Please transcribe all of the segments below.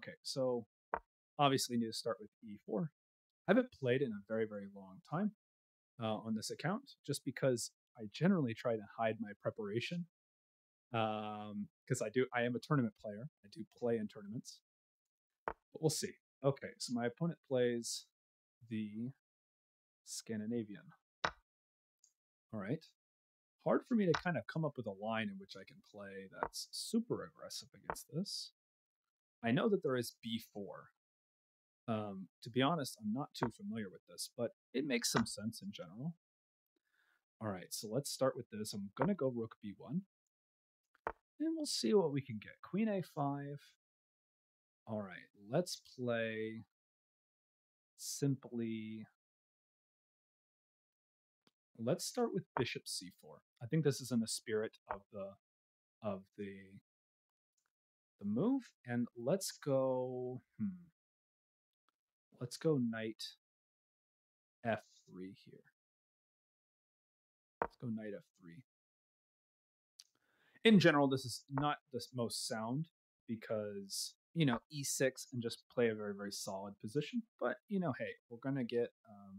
Okay, so obviously need to start with e4. I haven't played in a very, very long time on this account, just because I generally try to hide my preparation. Because I am a tournament player. I do play in tournaments, but we'll see. Okay, so my opponent plays the Scandinavian. All right. Hard for me to kind of come up with a line in which I can play that's super aggressive against this. I know that there is b4. To be honest, I'm not too familiar with this, but it makes some sense in general. All right, so let's start with this. I'm going to go rook b1, and we'll see what we can get. Queen a5. All right, let's play simply. Let's start with bishop c4. I think this is in the spirit of the move, and let's go. Let's go knight f3 here. Let's go knight f3. In general, this is not the most sound because, e6 and just play a very, very solid position. But, hey, we're going to get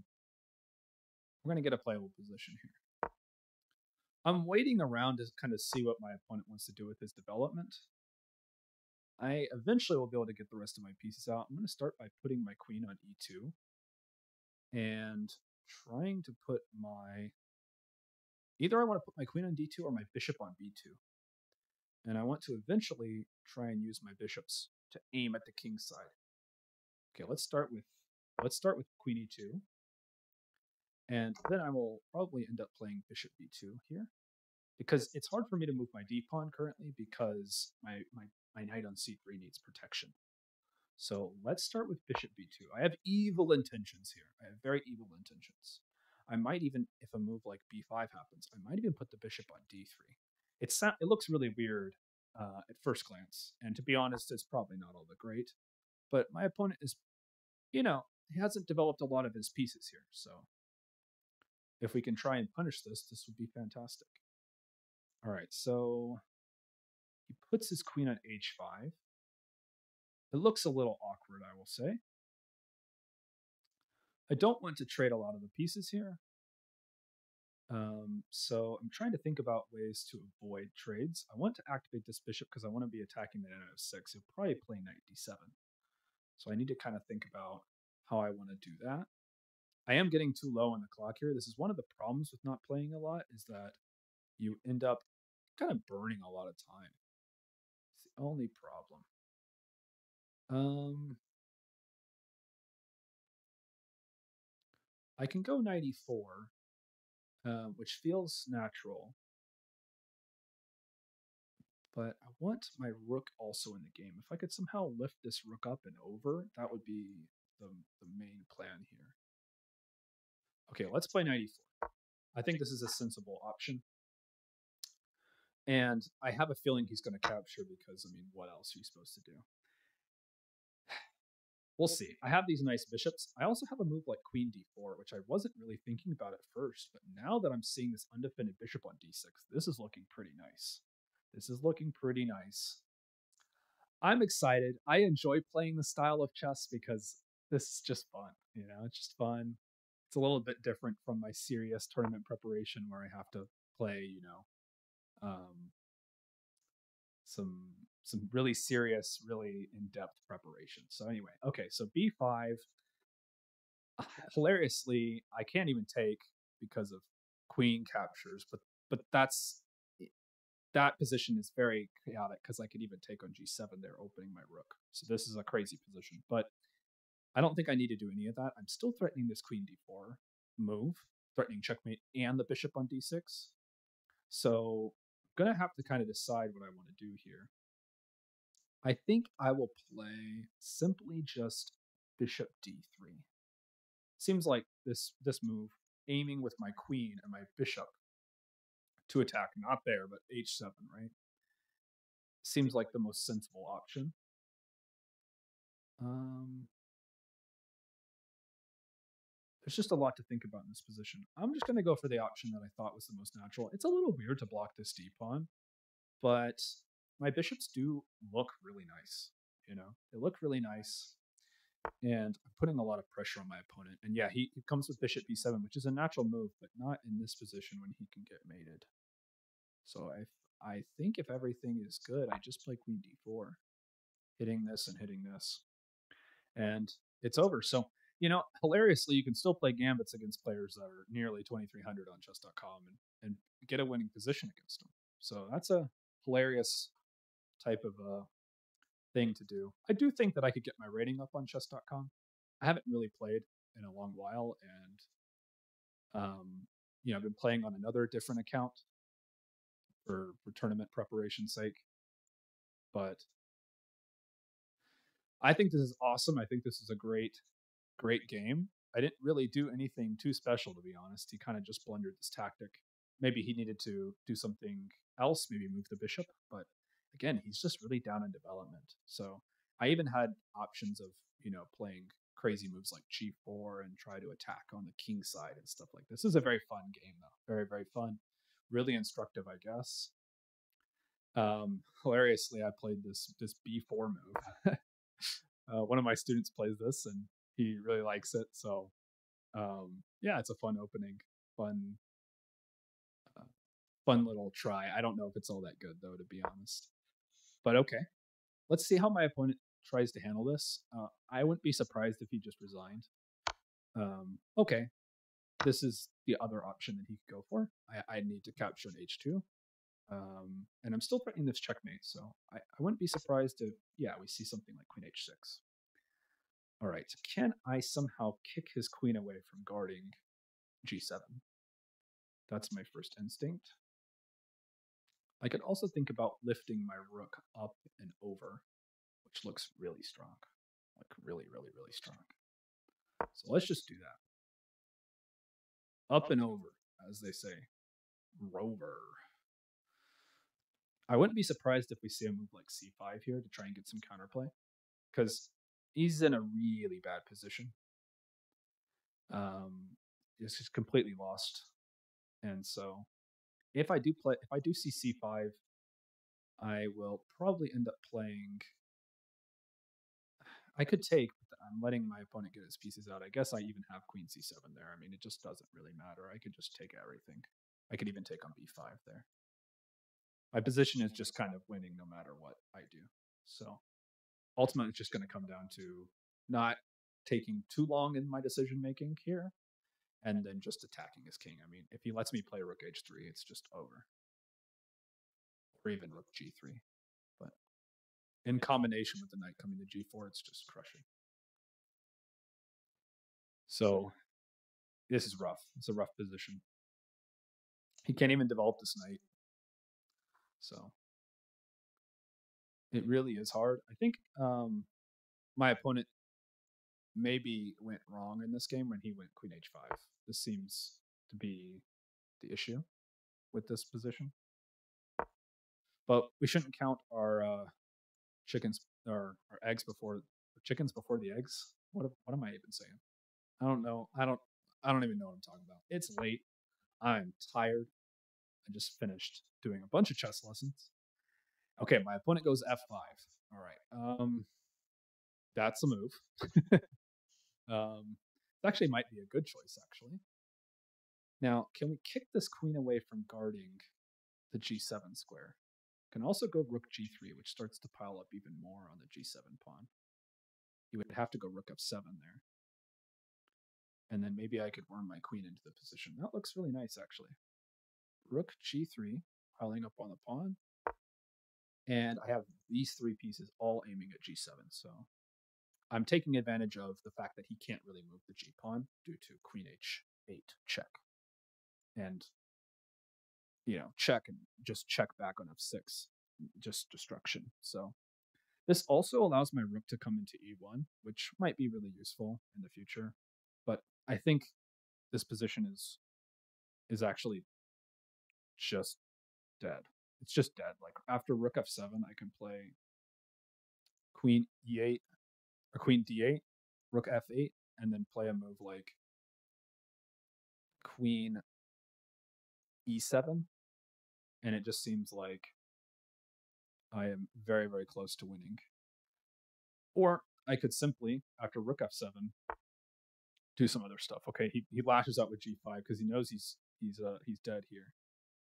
a playable position here. I'm waiting around to kind of see what my opponent wants to do with his development. I eventually will be able to get the rest of my pieces out. I'm going to start by putting my queen on e2 and trying to put either I want to put my queen on d2 or my bishop on b2. And I want to eventually try and use my bishops to aim at the king's side. Okay, let's start with queen e2. And then I will probably end up playing bishop b2 here, because it's hard for me to move my d-pawn currently because my knight on c3 needs protection. So let's start with bishop b2. I have evil intentions here. I have very evil intentions. I might even, if a move like b5 happens, I might even put the bishop on d3. It looks really weird at first glance, and to be honest, it's probably not all that great. But my opponent is, he hasn't developed a lot of his pieces here, so if we can try and punish this would be fantastic. All right, so he puts his queen on h5. It looks a little awkward, I will say. I don't want to trade a lot of the pieces here. So I'm trying to think about ways to avoid trades. I want to activate this bishop because I want to be attacking the knight on f6. He'll probably play knight d7. So I need to kind of think about how I want to do that. I am getting too low on the clock here. This is one of the problems with not playing a lot, is that you end up kind of burning a lot of time. It's the only problem. I can go knight e4, which feels natural. But I want my rook also in the game. If I could somehow lift this rook up and over, that would be the main plan here. Okay, let's play knight e4. I think this is a sensible option. And I have a feeling he's going to capture because, what else are you supposed to do? We'll see. I have these nice bishops. I also have a move like queen d4, which I wasn't really thinking about at first. But now that I'm seeing this undefended bishop on d6, this is looking pretty nice. This is looking pretty nice. I'm excited. I enjoy playing the style of chess because this is just fun. It's just fun. It's a little bit different from my serious tournament preparation where I have to play, some really serious, really in-depth preparation. So anyway, okay, so b5. Hilariously, I can't even take because of queen captures, but that position is very chaotic because I could even take on g7 there, opening my rook. So this is a crazy position, but I don't think I need to do any of that. I'm still threatening this queen d4 move, threatening checkmate and the bishop on d6. So I'm going to have to kind of decide what I want to do here. I think I will play simply just bishop d3. Seems like this move, aiming with my queen and my bishop to attack, not there, but h7, right? Seems like the most sensible option. There's just a lot to think about in this position. I'm just going to go for the option that I thought was the most natural. It's a little weird to block this d-pawn, but my bishops do look really nice. You know, they look really nice, and I'm putting a lot of pressure on my opponent. And yeah, he comes with bishop b7, which is a natural move, but not in this position when he can get mated. So I think if everything is good, I just play queen d4, hitting this and hitting this, and it's over. So, you know, hilariously, you can still play gambits against players that are nearly 2,300 on chess.com and get a winning position against them. So that's a hilarious type of thing to do. I do think that I could get my rating up on chess.com. I haven't really played in a long while, and you know, I've been playing on another different account for tournament preparation sake. But I think this is awesome. I think this is a great game. I didn't really do anything too special, to be honest. He kind of just blundered this tactic. Maybe he needed to do something else, maybe move the bishop. But again, he's just really down in development. So I even had options of, you know, playing crazy moves like g4 and try to attack on the king side and stuff like this. This is a very fun game, though. Very, very fun. Really instructive, I guess. Hilariously, I played this b4 move. One of my students plays this, and he really likes it. So, yeah, it's a fun opening, fun little try. I don't know if it's all that good, though, to be honest. But okay, let's see how my opponent tries to handle this. I wouldn't be surprised if he just resigned. Okay, this is the other option that he could go for. I need to capture an h2. And I'm still threatening this checkmate, so I wouldn't be surprised if, yeah, we see something like queen h6. All right, can I somehow kick his queen away from guarding g7? That's my first instinct. I could also think about lifting my rook up and over, which looks really strong. Like really, really, really strong. So let's just do that. Up and over, as they say. Rover. I wouldn't be surprised if we see a move like c5 here to try and get some counterplay, because he's in a really bad position. He's just completely lost. And so if I do see c5, I will probably end up playing. I could take, but I'm letting my opponent get his pieces out. I guess I even have queen c7 there. I mean, it just doesn't really matter. I could just take everything. I could even take on b5 there. My position is just kind of winning no matter what I do. So ultimately, it's just going to come down to not taking too long in my decision making here, and then just attacking his king. I mean, if he lets me play rook h3, it's just over. Or even rook g3. But in combination with the knight coming to g4, it's just crushing. So this is rough. It's a rough position. He can't even develop this knight. So it really is hard. I think my opponent maybe went wrong in this game when he went queen h5. This seems to be the issue with this position. But we shouldn't count our chickens or our eggs before chickens before the eggs. What am I even saying? I don't know. I don't even know what I'm talking about. It's late. I'm tired. I just finished doing a bunch of chess lessons. Okay, my opponent goes f5. All right. That's a move. It actually might be a good choice, actually. Now, can we kick this queen away from guarding the g7 square? Can also go rook g3, which starts to pile up even more on the g7 pawn. You would have to go rook f7 there. And then maybe I could worm my queen into the position. That looks really nice, actually. Rook g3, piling up on the pawn. And I have these three pieces all aiming at g7. So I'm taking advantage of the fact that he can't really move the g-pawn due to queen h8 check. And, you know, check and just check back on f6. Just destruction. So this also allows my rook to come into e1, which might be really useful in the future. But I think this position is actually just dead. It's just dead. Like after rook f7, I can play queen e8 or queen d8, rook f8, and then play a move like queen e7. And it just seems like I am very, very close to winning. Or I could simply, after rook f7, do some other stuff. Okay, he lashes out with g5 because he knows he's dead here.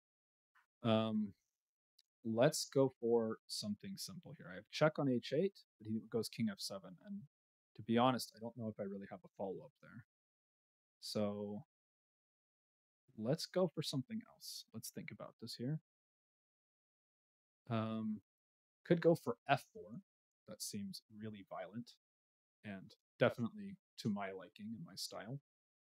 Let's go for something simple here. I have check on h8, but he goes king f7, and to be honest, I don't know if I really have a follow-up there. So let's go for something else. Let's think about this here. Could go for f4. That seems really violent and definitely to my liking and my style.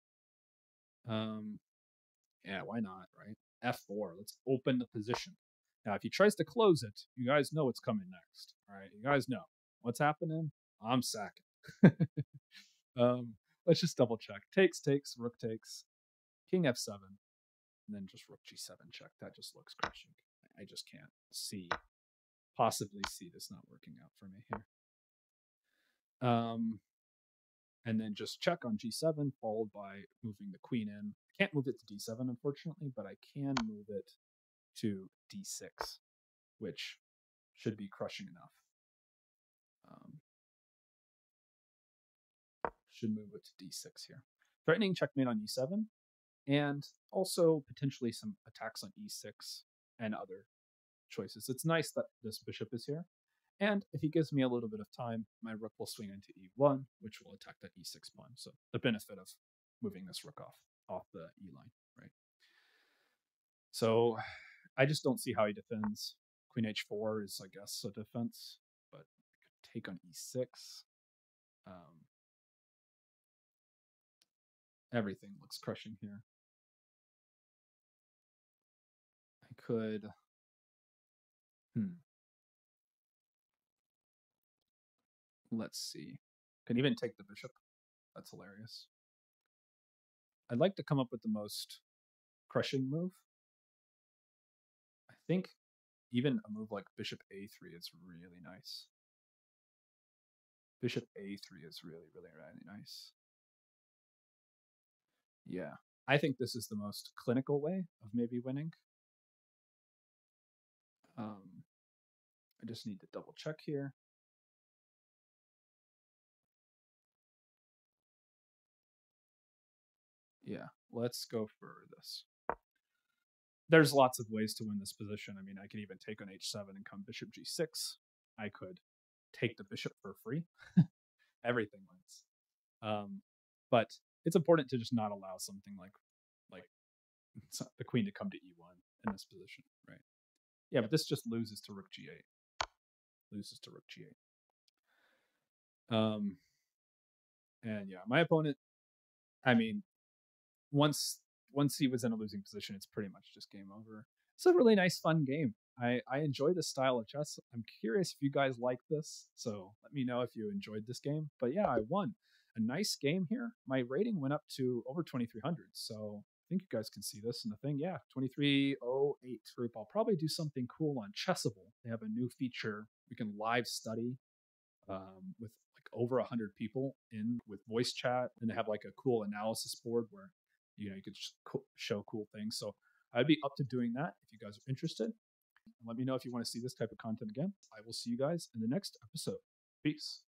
Yeah, why not, right? f4, let's open the position. Now, if he tries to close it, you guys know what's coming next, all right? You guys know what's happening. I'm sacking. Let's just double check. Takes, rook takes, king f7, and then just rook g7 check. That just looks crushing. I just can't possibly see this not working out for me here. And then just check on g7, followed by moving the queen in. I can't move it to d7, unfortunately, but I can move it to d6, which should be crushing enough. Should move it to d6 here. Threatening checkmate on e7, and also potentially some attacks on e6 and other choices. It's nice that this bishop is here. And if he gives me a little bit of time, my rook will swing into e1, which will attack that e6 pawn. So the benefit of moving this rook off the e line, right? So I just don't see how he defends. Queen h4 is, I guess, a defense, but I could take on e6. Everything looks crushing here. I could... Let's see. Can even take the bishop. That's hilarious. I'd like to come up with the most crushing move. I think even a move like bishop a3 is really nice. Bishop a3 is really, really, really nice. Yeah, I think this is the most clinical way of maybe winning. I just need to double check here. Yeah, let's go for this. There's lots of ways to win this position. I mean, I could even take on h7 and come bishop g6. I could take the bishop for free. Everything wins. But it's important to just not allow something like the queen to come to e1 in this position, right? Yeah, but this just loses to rook g8. Loses to rook g8. And yeah, my opponent, I mean, once he was in a losing position, it's pretty much just game over. It's a really nice, fun game. I enjoy this style of chess. I'm curious if you guys like this, so let me know if you enjoyed this game. But yeah, I won. A nice game here. My rating went up to over 2300, so I think you guys can see this in the thing. Yeah, 2308 group. I'll probably do something cool on Chessable. They have a new feature. We can live study with like over 100 people in with voice chat, and they have like a cool analysis board where you could show cool things. So I'd be up to doing that if you guys are interested. Let me know if you want to see this type of content again. I will see you guys in the next episode. Peace.